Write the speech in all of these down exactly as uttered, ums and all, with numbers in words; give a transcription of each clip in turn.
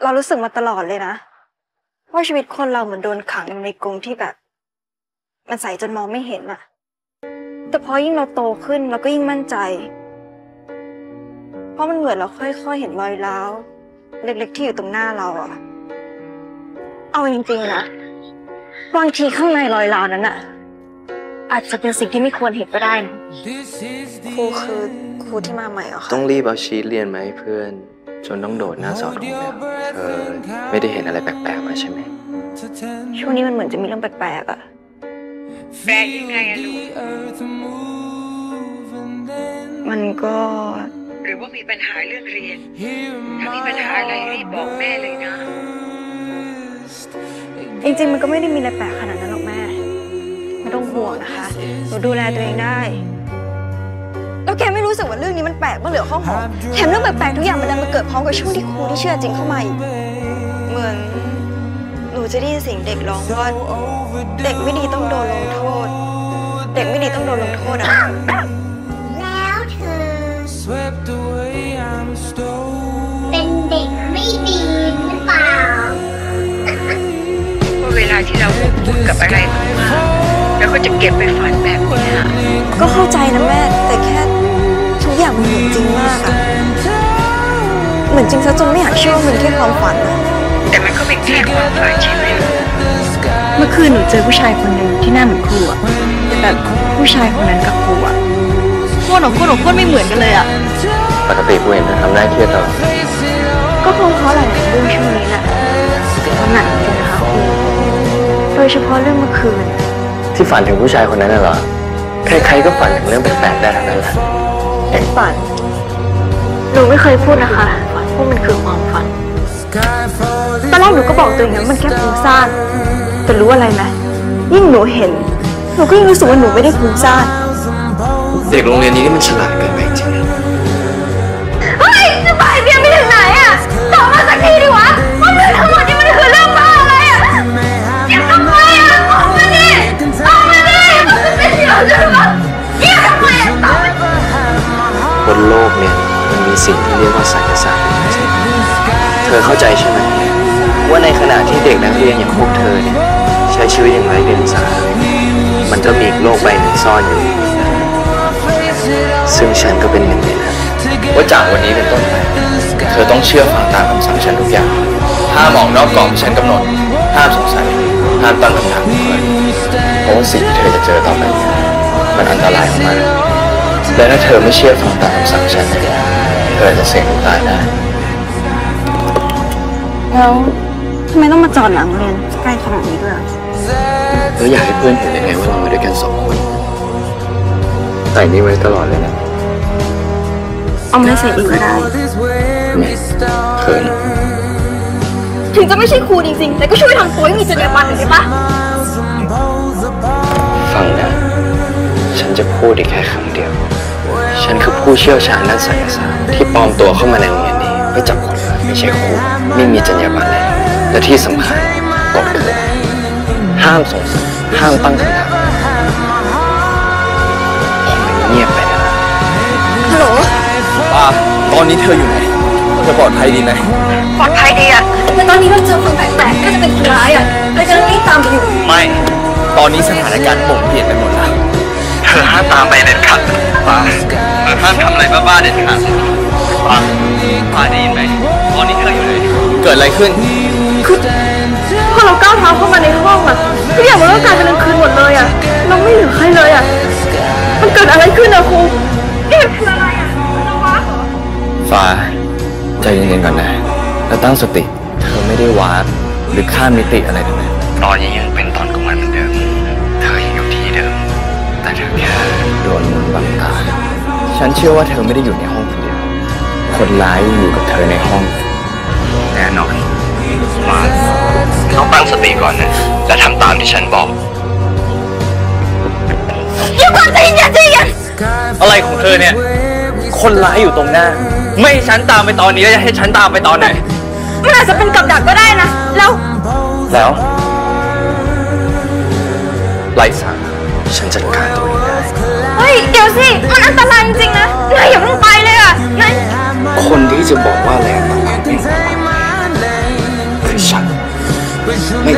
เรารู้สึกมาตลอดเลยนะว่าชีวิตคนเราเหมือนโดนขังอยู่ในกรงที่แบบมันใสจนมองไม่เห็นอะแต่พอยิ่งเราโตขึ้นเราก็ยิ่งมั่นใจเพราะมันเหมือนเราค่อยๆเห็นรอยร้าวเล็กๆที่อยู่ตรงหน้าเราอะเอาจริงๆนะบางทีข้างในรอยร้าวนั้นอะอาจจะเป็นสิ่งที่ไม่ควรเห็นก็ได้นะครูคือครูที่มาใหม่เหรอคะต้องรีบเอาชีทเรียนมาให้เพื่อนจนต้องโดดหน้าเสาธงแล้วเธอไม่ได้เห็นอะไรแปลกๆมาใช่ไหมช่วงนี้มันเหมือนจะมีเรื่องแปลกๆอะแปลกยังไงอะลูกมันก็หรือว่ามีปัญหาเรื่องเรียนถ้ามีปัญหาอะไรรีบบอกแม่เลยนะจริงๆมันก็ไม่ได้มีอะไรแปลกขนาดนั้นหรอกแม่ไม่ต้องห่วงนะคะหนูดูแลตัวเองได้แล้วแกไม่รู้สึกว่าเรื่องนี้มันแปลกบ้างเหรอข้าวหอมแถมเรื่องแปลกๆทุกอย่างมันดันมาเกิดพร้อมกับช่วงที่ครูที่เชื่อจริงเข้ามาอีกเหมือนหนูจะได้ยินเสียงเด็กร้องว่าเด็กไม่ดีต้องโดนลงโทษเด็กไม่ดีต้องโดนลงโทษอะแล้วเธอเป็นเด็กไม่ดีหรือเปล่าว่าเวลาที่เราพูดกับอะไรมากๆแล้วก็จะเก็บไปฝันแบบนี้ก็เข้าใจนะแม่แต่แค่ทุกอย่างมันเหมือนจริงมากอะเหมือนจริงซะจนไม่อยากเชื่อว่ามันแค่ความฝันอะแต่มันก็เป็นแค่ความฝันใช่ไหมเมื่อคืนหนูเจอผู้ชายคนหนึ่งที่หน้าเหมือนครูอะแต่ผู้ชายคนนั้นกับครูอะโคตรโคตรโคตรไม่เหมือนกันเลยอะปกติกูเห็นเธอทำหน้าเครียดตลอดก็คงเพราะหลายๆเรื่องช่วงนี้แหละมันหนักจริงนะคะครูโดยเฉพาะเรื่องเมื่อคืนที่ฝันถึงผู้ชายคนนั้นน่ะเหรอใครๆก็ฝันถึงเรื่องแปลกๆได้ทั้งนั้นแหละเห็นฝันหนูไม่เคยพูดนะคะฝันว่ามันคือความฝันตอนแรกหนูก็บอกตัวเองนะมันแค่ฟุ้งซ่านแต่รู้อะไรไหมยิ่งหนูเห็นหนูก็ยิ่งรู้สึกว่าหนูไม่ได้ฟุ้งซ่านเด็กโรงเรียนนี้นี่มันฉลาดเกินไปจริงเฮ้ยจะไปเรียนไปถึงไหนอะตอบมาสักทีดิวะว่าเรื่องทั้งหมดนี่มันคือเรื่องบ้าอะไรอะอย่าทำไมอะบอกมาดิบอกมาดิมันเป็นสิ่งที่เราจะทำอย่าทำไมอะตอบมาบนโลกเนี่ยมันมีสิ่งที่เรียกว่าไสยศาสตร์เธอเข้าใจใช่ไหมว่าในขณะที่เด็กนักเรียนอย่างพวกเธอเนี่ยใช้ชีวิตอย่างไร้เดียงสามันก็มีอีกโลกใบหนึ่งซ่อนอยู่ซึ่งฉันก็เป็นหนึ่งในนั้นว่าจากวันนี้เป็นต้นไปเธอต้องเชื่อฟังตามคำสั่งฉันทุกอย่างห้ามออกนอกกรอบที่ฉันกำหนดห้ามสงสัยห้ามตั้งคำถามเลยเพราะว่าสิ่งที่เธอจะเจอต่อไปมันอันตรายมากและถ้าเธอไม่เชื่อฟังตามคำสั่งฉันเธอจะเสี่ยงตายได้แล้วทำไมต้องมาจอดหลังเรียนใกล้ขนาดนี้ด้วยแล้วอยากให้เพื่อนเห็นยังไงว่าเรามาด้วยกันสองคนใส่นี่ไว้ตลอดเลยนะเอาไม่ใส่อีกก็ได้ไม่เขินถึงจะไม่ใช่ครูจริงๆแต่ก็ช่วยทำตัวให้มีจรรยาบรรณหน่อยได้ปะฟังนะฉันจะพูดอีกแค่คำเดียวฉันคือผู้เชี่ยวชาญด้านไสยศาสตร์ที่ปลอมตัวเข้ามาในโรงเรียนนี้เพื่อจับคนร้ายไม่ใช่ครูไม่มีจรรยาบรรณเลยและที่สำคัญกฎคือห้ามสงสัยห้ามตั้งคำถามผมเงียบไปนะฮัลโหลป้าตอนนี้เธออยู่ไหนเธอปลอดภัยดีไหมปลอดภัยดีอะแต่ตอนนี้เราเจอคนแปลกๆก็จะเป็นคนร้ายอะเราจะรีบตามไปอยู่ไม่ตอนนี้สถานการณ์บ่งเปลี่ยนไปหมดแล้วเธอห้ามตามไปเด็ดขาดป้าเธอห้ามทำอะไรบ้าๆเด็ดขาดป้าป้าได้ยินไหมตอนนี้เธออยู่ไหนเกิดอะไรขึ้นคือพอเราก้าวเท้าเข้ามาในห้องอะทุกอย่างมันก็กลายเป็นกลางคืนหมดเลยอะเราไม่เหลือใครเลยอะมันเกิดอะไรขึ้นอะครูนี่มันคืออะไรอะเราว้าเหรอฟ้าใจเย็นๆก่อนนะแล้วตั้งสติเธอไม่ได้ว้าหรือข้ามมิติอะไรทั้งนั้นตอนนี้ยังเป็นตอนกลางวันเหมือนเดิมเธอยังอยู่ที่เดิมแต่เธอแค่โดนมนต์บังตาฉันเชื่อว่าเธอไม่ได้อยู่ในห้องคนเดียวคนร้ายอยู่กับเธอในห้องแน่นอนมาต้องตั้งสติก่อนนะและทำตามที่ฉันบอกอย่าก่อนใจเย็นใจเย็นอะไรของเธอเนี่ยคนร้ายอยู่ตรงหน้าไม่ให้ฉันตามไปตอนนี้แล้วจะให้ฉันตามไปตอนไหนมันอาจจะเป็นกับดักก็ได้นะแล้วแล้วไร้สาระฉันจัดการตัวเองได้เฮ้ยเดี๋ยวสิมันอันตรายจริงๆนะนายอย่าเพิ่งไปเลยอ่ะนายคนที่จะบอกว่าอะไรอันตรายไม่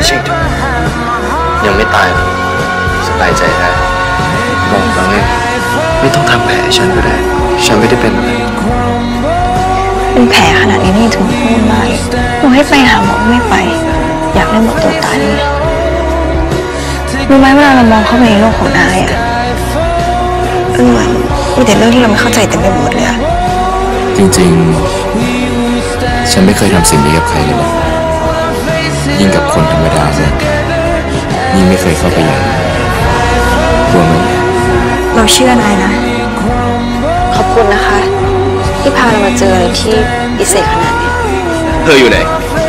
ใช่เธอยังไม่ตายหรอกสบายใจได้บอกแล้วไงไม่ต้องทำแผลให้ฉันก็ได้ฉันไม่ได้เป็นอะไรเป็นแผลขนาดนี้นี่ถึงพูดมาเลยหนูให้ไปหาหมอไม่ไป อยากเล่นหมดตัวตายเลยรู้ไหมเวลาเรามองเข้าไปในโลกของนายอะมันเหมือนมีแต่เรื่องที่เราไม่เข้าใจเต็มไปหมดเลยอะจริงๆ ฉันไม่เคยทำสิ่งนี้กับใครเลยนะยิ่งกับคนธรรมดาเนี่ยยิ่งไม่เคยเข้าไปอย่างกลัวไหมเราเชื่อนายนะ ขอบคุณนะคะ ที่พาเรามาเจออะไรที่พิเศษขนาดนี้เธออยู่ไหน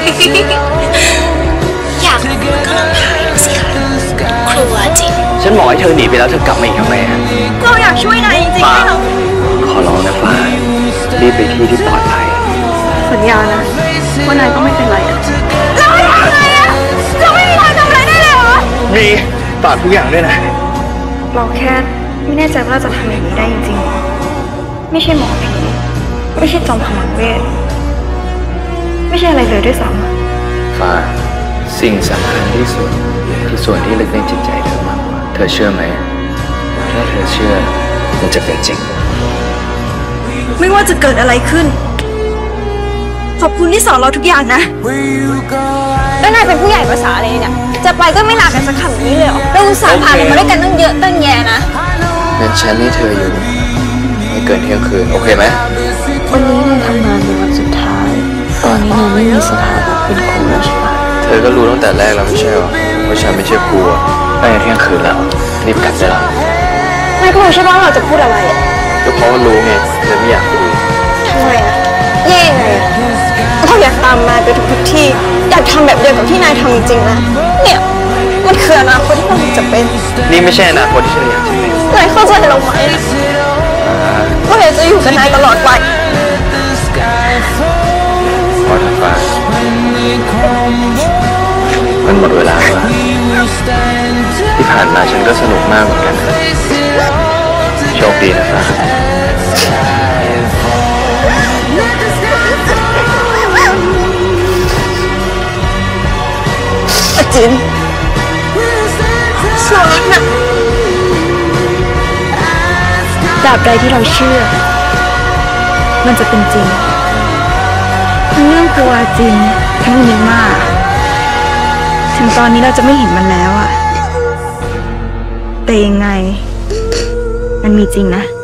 อยากรู้ก็ลองถ่ายดูสิคะครัวจริงฉันบอกให้เธอหนีไปแล้วเธอกลับมาอีกทำไมอะเราอยากช่วยนายจริงๆฟ้าไม่หรอขอร้องนะฟ้ารีบไปที่ที่ปลอดภัยสัญญานะว่านายก็ไม่เป็นไรอะเราไม่ทำอะไรอะเราไม่มีทางทำอะไรได้เลยเหรอมีฝากทุกอย่างด้วยนะเราแค่ไม่แน่ใจว่าเราจะทำอย่างนี้ได้จริงๆ ไม่ใช่หมอผีไม่ใช่จอมพลังเวทไม่ใช่อะไรเลยด้วยซ้ำฟ้าสิ่งสำคัญที่สุดคือส่วนที่ลึกในจิตใจเธอมากกว่าเธอเชื่อไหมถ้าเธอเชื่อมันจะเป็นจริงไม่ว่าจะเกิดอะไรขึ้น ขอบคุณที่สอนเราทุกอย่างนะ แล้วนายเป็นผู้ใหญ่ภาษาอะไรเนี่ย จะไปก็ไม่ลากันสักคำนี้เลยเหรอเราอุตส่าห์ผ่านอะไรมาด้วยกันตั้งเยอะตั้งแยะนะงั้นฉันให้เธออยู่ไม่เกินเที่ยงคืนโอเคไหมวันนี้นายทำงานเป็นวันสุดท้าย ตอนนี้นายไม่มีสถานะเป็นครูแล้วใช่ไหมเธอก็รู้ตั้งแต่แรกแล้วไม่ใช่หรอว่าฉันไม่ใช่ครูอะใกล้จะเที่ยงคืนแล้วรีบกลับได้แล้วนายก็รู้ใช่ไหมว่าเราจะพูดอะไรอะก็เพราะว่ารู้ไงเลยไม่อยากคุยทำไมอะแย่ไงอะเราอยากตามนายไปทุกๆที่ อยากทำแบบเดียวกับที่นายทำจริงๆนะ เนี่ยมันคืออนาคตที่เราจะเป็นนี่ไม่ใช่อนาคตที่ฉันอยากจะเป็นนายเข้าใจเราไหมอะเราอยากจะอยู่กับนายตลอดไปพอเถอะฟ้ามันหมดเวลาแล้วที่ผ่านมาฉันก็สนุกมากเหมือนกันนะโชคดีนะฟ้าอาจินสอนนะตราบใดที่เราเชื่อ มันจะเป็นจริงทั้งเรื่องครูอาจินทั้งนิม่าถึงตอนนี้เราจะไม่เห็นมันแล้วอะแต่ยังไง มันมีจริงนะ